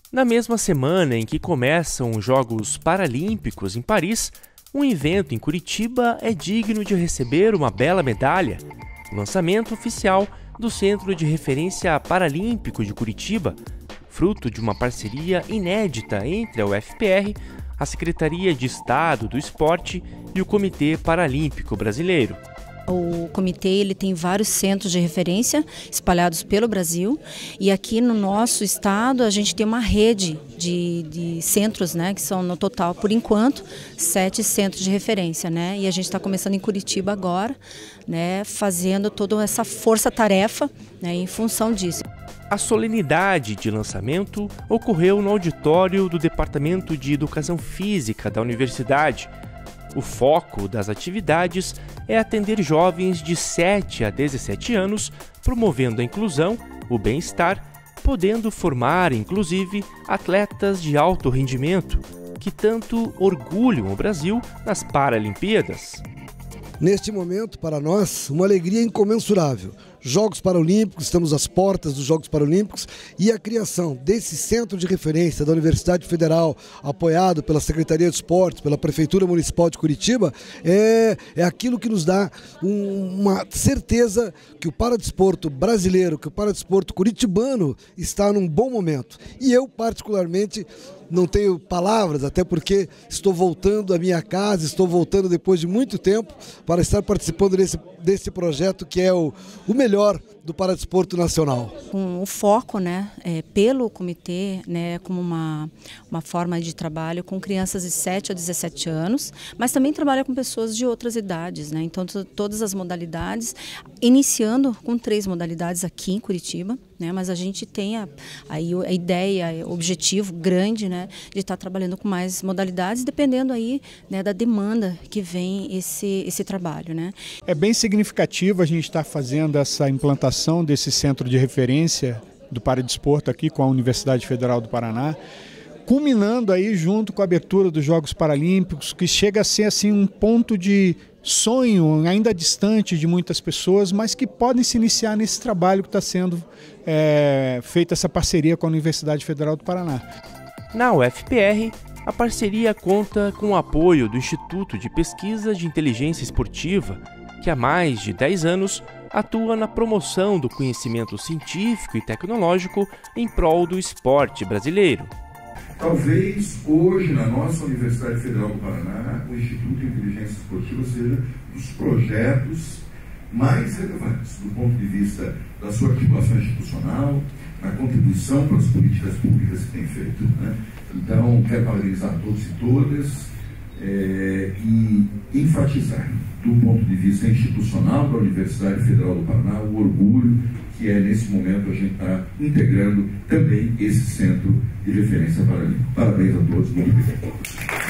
Na mesma semana em que começam os Jogos Paralímpicos em Paris, um evento em Curitiba é digno de receber uma bela medalha. O lançamento oficial do Centro de Referência Paralímpico de Curitiba, fruto de uma parceria inédita entre a UFPR, a Secretaria de Estado do Esporte e o Comitê Paralímpico Brasileiro. O comitê ele tem vários centros de referência espalhados pelo Brasil, e aqui no nosso estado a gente tem uma rede de centros, né, que são no total, por enquanto, 7 centros de referência, né, e a gente está começando em Curitiba agora, né, fazendo toda essa força-tarefa, né, em função disso. A solenidade de lançamento ocorreu no auditório do Departamento de Educação Física da Universidade. O foco das atividades é atender jovens de 7 a 17 anos, promovendo a inclusão, o bem-estar, podendo formar, inclusive, atletas de alto rendimento, que tanto orgulham o Brasil nas Paralimpíadas. Neste momento, para nós, uma alegria incomensurável. Jogos Paralímpicos, estamos às portas dos Jogos Paralímpicos, e a criação desse centro de referência da Universidade Federal, apoiado pela Secretaria de Esportes, pela Prefeitura Municipal de Curitiba, é aquilo que nos dá uma certeza que o paradesporto brasileiro, que o paradesporto curitibano está num bom momento. E eu, particularmente, não tenho palavras, até porque estou voltando à minha casa, estou voltando depois de muito tempo para estar participando desse projeto que é o melhor do paradesporto nacional. Com o foco, né, pelo comitê, né, como uma forma de trabalho com crianças de 7 a 17 anos, mas também trabalha com pessoas de outras idades, né, então todas as modalidades, iniciando com 3 modalidades aqui em Curitiba, né, mas a gente tem aí a ideia, o objetivo grande, né, de estar trabalhando com mais modalidades, dependendo aí, né, da demanda que vem esse trabalho, né. É bem significativo a gente estar fazendo essa implantação desse centro de referência do paradesporto aqui com a Universidade Federal do Paraná, culminando aí junto com a abertura dos Jogos Paralímpicos, que chega a ser assim um ponto de sonho ainda distante de muitas pessoas, mas que podem se iniciar nesse trabalho que está sendo feita essa parceria com a Universidade Federal do Paraná. Na UFPR, a parceria conta com o apoio do Instituto de Pesquisa de Inteligência Esportiva, que há mais de 10 anos atua na promoção do conhecimento científico e tecnológico em prol do esporte brasileiro. Talvez hoje na nossa Universidade Federal do Paraná, o Instituto de Inteligência Esportiva seja dos projetos mais relevantes do ponto de vista da sua articulação institucional, na contribuição para as políticas públicas que tem feito, né? Então, quero parabenizar todos e todas e enfatizar, do ponto de vista institucional da Universidade Federal do Paraná, o orgulho que é, nesse momento, a gente está integrando também esse centro de referência paralímpica. Parabéns a todos, muito obrigado.